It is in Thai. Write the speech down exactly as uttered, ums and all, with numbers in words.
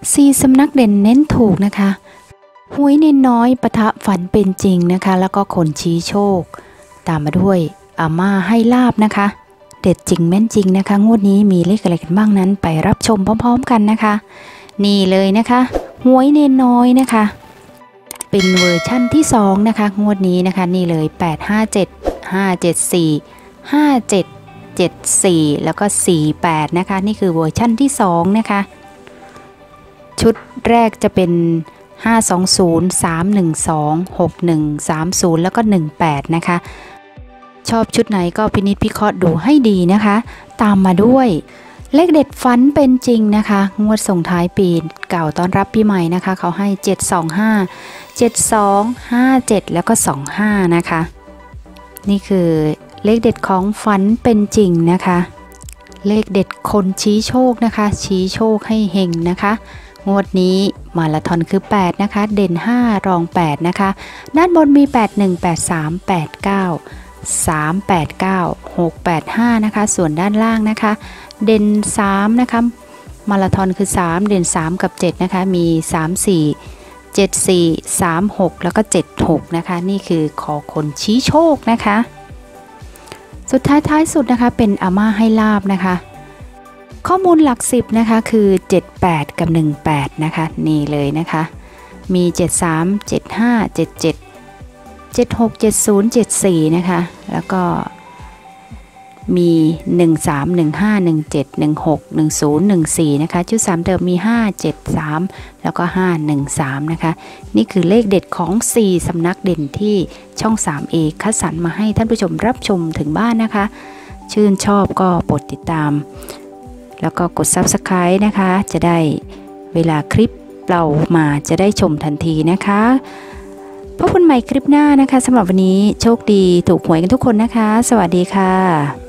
สี่สำนักเด่นเน้นถูกนะคะหวยเน้นน้อยปะทะฝันเป็นจริงนะคะแล้วก็คนชี้โชคตามมาด้วยอาม่าให้ลาบนะคะเด็ดจริงแม่นจริงนะคะงวดนี้มีเลขอะไรกันบ้างนั้นไปรับชมพร้อมๆกันนะคะนี่เลยนะคะหวยเน้นน้อยนะคะเป็นเวอร์ชั่นที่สองนะคะงวดนี้นะคะนี่เลยแปด ห้า เจ็ด ห้า เจ็ด สี่ ห้า เจ็ด เจ็ด สี่แล้วก็สี่ แปดนะคะนี่คือเวอร์ชั่นที่สองนะคะชุดแรกจะเป็นห้า สอง ศูนย์ สาม หนึ่ง สอง หก หนึ่ง สาม ศูนย์แล้วก็หนึ่ง แปดนะคะชอบชุดไหนก็พินิจพิเคราะห์ดูให้ดีนะคะตามมาด้วยเลขเด็ดฝันเป็นจริงนะคะงวดส่งท้ายปีเก่าต้อนรับปีใหม่นะคะเขาให้เจ็ด สอง ห้า เจ็ด สอง ห้า เจ็ดแล้วก็สอง ห้านะคะนี่คือเลขเด็ดของฝันเป็นจริงนะคะเลขเด็ดคนชี้โชคนะคะชี้โชคให้เฮงนะคะงวดนี้มาราธอนคือแปดนะคะเด่นห้ารองแปดนะคะด้านบนมีแปด หนึ่ง แปด สาม แปด เก้า สาม แปด เก้า หก แปด ห้านะคะส่วนด้านล่างนะคะเด่นสามนะคะมาราธอนคือสามเด่นสามกับเจ็ดนะคะมีสาม สี่ เจ็ด สี่ สาม หกแล้วก็เจ็ด หกนะคะนี่คือขอคนชี้โชคนะคะสุดท้ายท้ายสุดนะคะเป็นอาม่าให้ลาบนะคะข้อมูลหลักสิบนะคะคือเจ็ด แปดกับหนึ่ง แปดนะคะนี่เลยนะคะมีเจ็ด สาม เจ็ด ห้า เจ็ด เจ็ด เจ็ด หก เจ็ด ศูนย์ เจ็ด สี่นะคะแล้วก็มีหนึ่ง สาม หนึ่ง ห้า หนึ่ง เจ็ด หนึ่ง หก หนึ่ง ศูนย์ หนึ่ง สี่นะคะชุดสามเดิมมีห้า เจ็ด สามแล้วก็ห้า หนึ่ง สามนะคะนี่คือเลขเด็ดของสี่สำนักเด่นที่ช่อง สาม เอ คัดสรรมาให้ท่านผู้ชมรับชมถึงบ้านนะคะชื่นชอบก็โปรดติดตามแล้วก็กด ซับสไครบ์ นะคะจะได้เวลาคลิปเรามาจะได้ชมทันทีนะคะพบกันใหม่คลิปหน้านะคะสำหรับวันนี้โชคดีถูกหวยกันทุกคนนะคะสวัสดีค่ะ